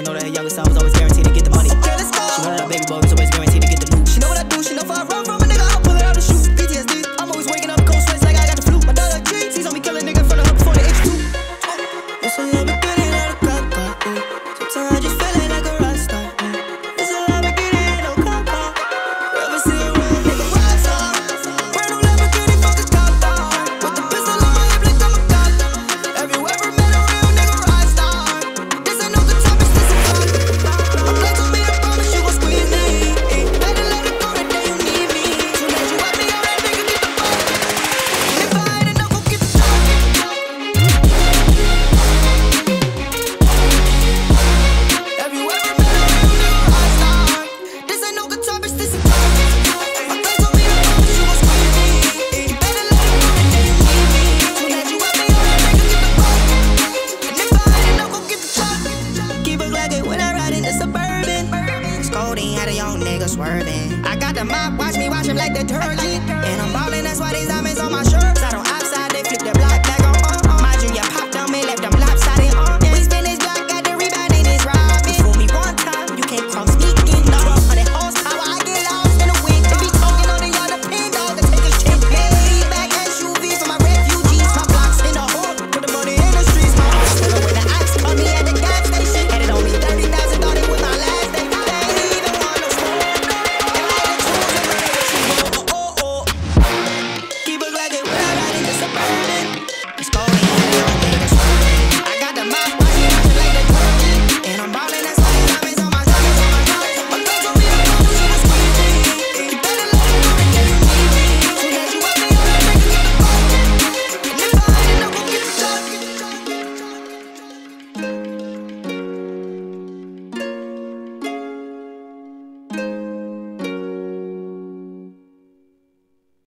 know that her youngest son was always guaranteed to get the money. Okay, let's go. She know that her baby boy was always guaranteed to get the loot. She know what I do, she know if I run from a nigga, I'll pull it out and shoot. PTSD, I'm always waking up cold sweats like I got the flu. My daughter cheats, he's on me kill a nigga in front of her before the H2. It's a little beginning of the clock, sometimes I just feeling like a rock star. It's a little beginning, no cop. Ever see a real nigga rock star? Brand new Lamborghini, fuck a cop car. With the pistol on my hip like I'm a cop. Have you ever met a real nigga rock star? This ain't no guitar, bitch, this a fuck. My play told me I promise you gon' squeeze me. Better let it go the day you need me. Soon as you wipe me on that nigga, get the fuck. If I ain't enough, go get the fuck. Have you ever met a real nigga rock star? This ain't no guitar, bitch, this a fuck. My play told me I promise you gon' squeeze me. Better let it go the day you need me. Soon as you wipe me on that nigga, get the fuck. And if I ain't enough, go get the fuck. Keep a Glock when I ride in the Suburban. Codeine had a young nigga swerving. I got the mop, watch me wash him like detergent. And I'm ballin', that's why these